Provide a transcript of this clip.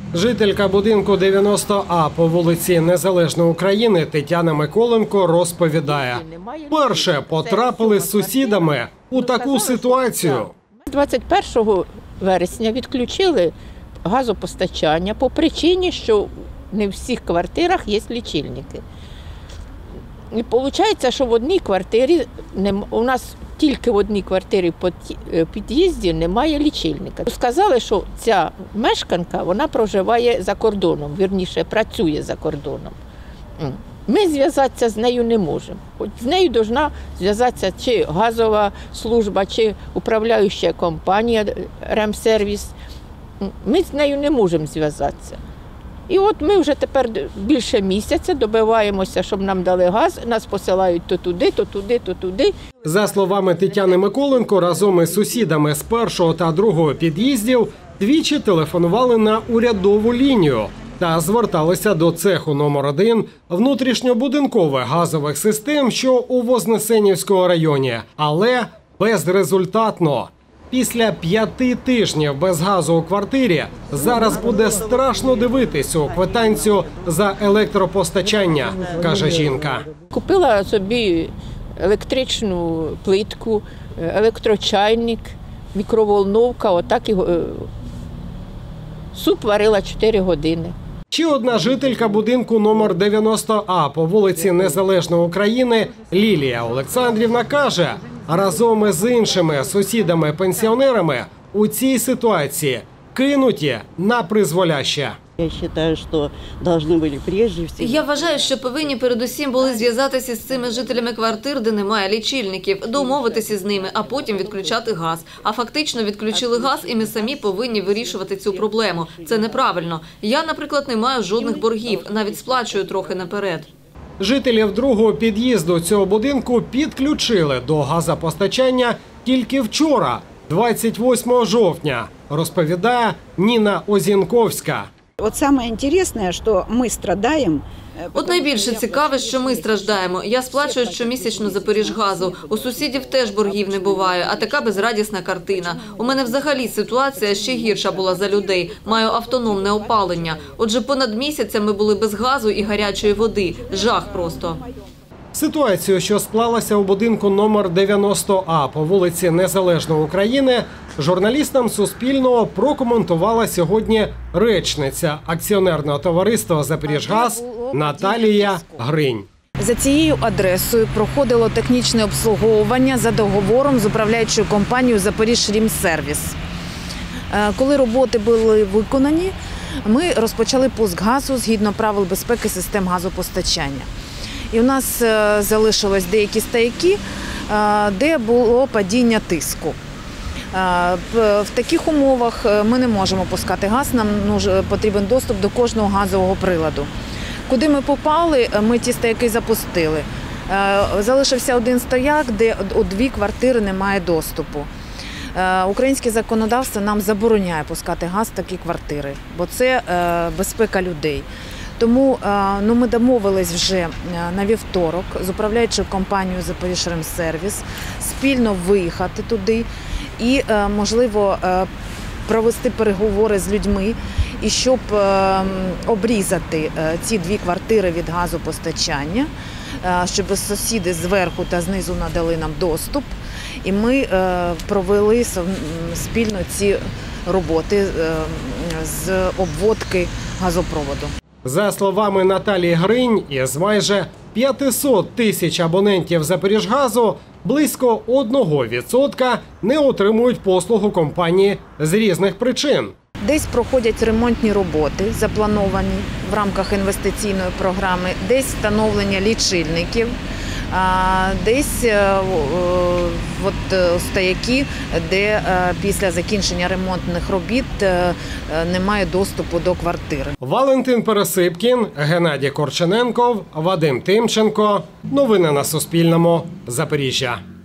Жителька будинку 90А по вулиці Незалежної України Тетяна Миколенко розповідає, перше потрапили з сусідами у таку ситуацію. 21 вересня відключили газопостачання по причині, що не в всіх квартирах є лічильники. І виходить, що в одній квартирі, у нас тільки в одній квартирі по під'їзді немає лічильника. Сказали, що ця мешканка, вона проживає за кордоном, вірніше, працює за кордоном. Ми зв'язатися з нею не можемо. З нею повинна зв'язатися чи газова служба, чи управляюча компанія «Ремсервіс». Ми з нею не можемо зв'язатися. І от ми вже тепер більше місяця добиваємося, щоб нам дали газ, нас посилають то туди, то туди, то туди. За словами Тетяни Миколенко, разом із сусідами з першого та другого під'їздів двічі телефонували на урядову лінію та зверталися до цеху номер 1 внутрішньобудинкових газових систем, що у Вознесенівському районі, але безрезультатно. Після 5 тижнів без газу у квартирі зараз буде страшно дивитись у квитанцію за електропостачання, каже жінка. Купила собі електричну плитку, електрочайник, мікроволновка, отак і суп варила 4 години. Ще одна жителька будинку номер 90А по вулиці Незалежної України Лілія Олександрівна каже, разом із іншими сусідами-пенсіонерами у цій ситуації кинуті на призволяще. Я вважаю, що повинні передусім були зв'язатися з цими жителями квартир, де немає лічильників, домовитися з ними, а потім відключати газ. А фактично відключили газ, і ми самі повинні вирішувати цю проблему. Це неправильно. Я, наприклад, не маю жодних боргів, навіть сплачую трохи наперед. Жителів другого під'їзду цього будинку підключили до газопостачання тільки вчора, 28 жовтня, розповідає Ніна Озінковська. От саме цікаве, що ми страдаємо. От найбільше цікаве, що ми страждаємо. Я сплачую щомісячно за Поріжгазу. У сусідів теж боргів не буває, а така безрадісна картина. У мене взагалі ситуація ще гірша була за людей. Маю автономне опалення. Отже, понад місяцем ми були без газу і гарячої води. Жах просто. Ситуацію, що склалася у будинку номер 90А по вулиці Незалежної України, журналістам Суспільного прокоментувала сьогодні речниця акціонерного товариства «Запоріжгаз» Наталія Гринь. За цією адресою проходило технічне обслуговування за договором з управляючою компанією «Запоріжремсервіс». Коли роботи були виконані, ми розпочали пуск газу згідно правил безпеки систем газопостачання. І у нас залишилось деякі стояки, де було падіння тиску. В таких умовах ми не можемо пускати газ, нам потрібен доступ до кожного газового приладу. Куди ми попали, ми ті стояки запустили. Залишився один стояк, де у 2 квартири немає доступу. Українське законодавство нам забороняє пускати газ в такі квартири, бо це безпека людей. Тому ми домовились вже на вівторок з управляючою компанією «Запоріжремсервіс» спільно виїхати туди і, можливо, провести переговори з людьми, і щоб обрізати ці 2 квартири від газопостачання, щоб сусіди зверху та знизу надали нам доступ. І ми провели спільно ці роботи з обводки газопроводу. За словами Наталії Гринь, із майже 500 тисяч абонентів «Запоріжгазу» близько 1% не отримують послугу компанії з різних причин. Десь проходять ремонтні роботи, заплановані в рамках інвестиційної програми, десь встановлення лічильників, десь стояки, де після закінчення ремонтних робіт немає доступу до квартири. Валентин Пересипкін, Геннадій Корчененков, Вадим Тимченко. Новини на Суспільному. Запоріжжя.